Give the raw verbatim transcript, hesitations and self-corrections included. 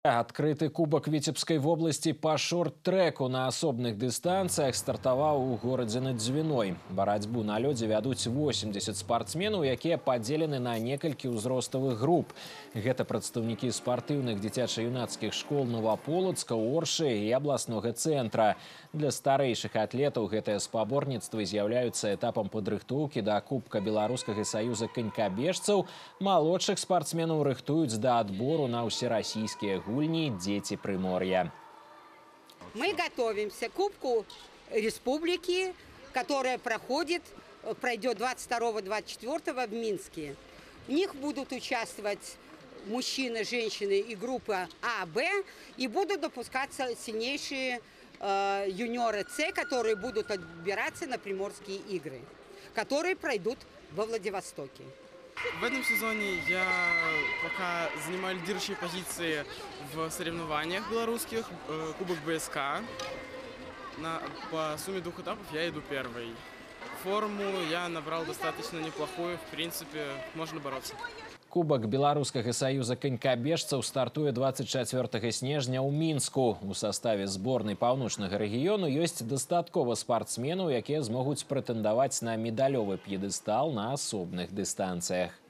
Адкрыты кубак Віцебскай вобласці па шорт-трэку на асобных дыстанцыях стартаваў у горадзе над Дзвіной. Барацьбу на лёдзе вядуць восемьдесят спартсменаў, якія падзелены на некалькі ўзроставых груп. Гэта прадстаўнікі спартыўных дзіцяча-юнацкіх школ Новаполацка, Оршы і абласнога цэнтра. Для старэйшых атлетаў гэтыя спаборніцтвы з'яўляюцца этапам падрыхтоўкі да Кубка Беларускага саюза канькабежцаў. Малодшых спартсменаў рыхтуюць да адбору на ўсерасійскія гульні «Дети Приморья». Мы готовимся к Кубку Республики, которая проходит, пройдет двадцать второго — двадцать четвёртого в Минске. В них будут участвовать мужчины, женщины и группа А, Б, и будут допускаться сильнейшие э, юниоры С, которые будут отбираться на Приморские игры, которые пройдут во Владивостоке. В этом сезоне я пока занимаю лидирующие позиции в соревнованиях белорусских. Кубок Б С К. На, по сумме двух этапов я иду первый. Форму я набрал достаточно неплохую, в принципе, можно бороться. Кубак Беларускага саюза канькабежцаў стартуе двадцать чацвёртага снежня ў Мінску. У саставе зборнай паўночнага рэгіёну ёсць дастаткова спартсменаў, якія змогуць прэтэндаваць на медалёвы п'едэстал на асобных дыстанцыях.